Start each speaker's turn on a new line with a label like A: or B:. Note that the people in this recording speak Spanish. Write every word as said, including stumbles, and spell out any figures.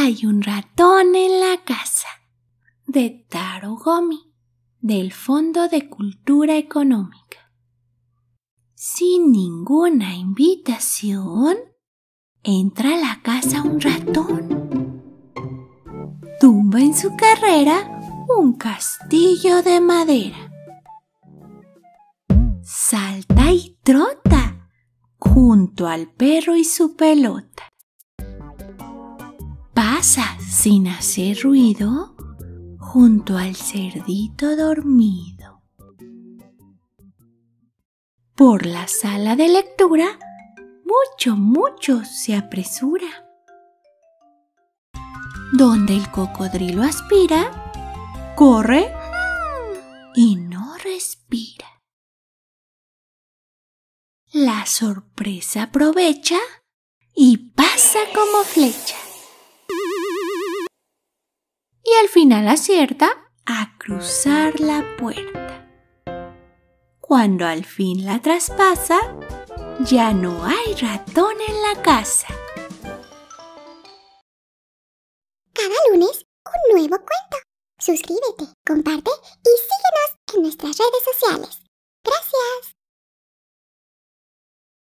A: Hay un ratón en la casa, de Taro Gomi, del Fondo de Cultura Económica. Sin ninguna invitación, entra a la casa un ratón. Tumba en su carrera un castillo de madera. Salta y trota junto al perro y su pelota. Pasa sin hacer ruido junto al cerdito dormido. Por la sala de lectura, mucho, mucho se apresura. Donde el cocodrilo aspira, corre y no respira. La sorpresa aprovecha y pasa como flecha. Y al final acierta a cruzar la puerta. Cuando al fin la traspasa, ya no hay ratón en la casa.
B: Cada lunes, un nuevo cuento. Suscríbete, comparte y síguenos en nuestras redes sociales. ¡Gracias!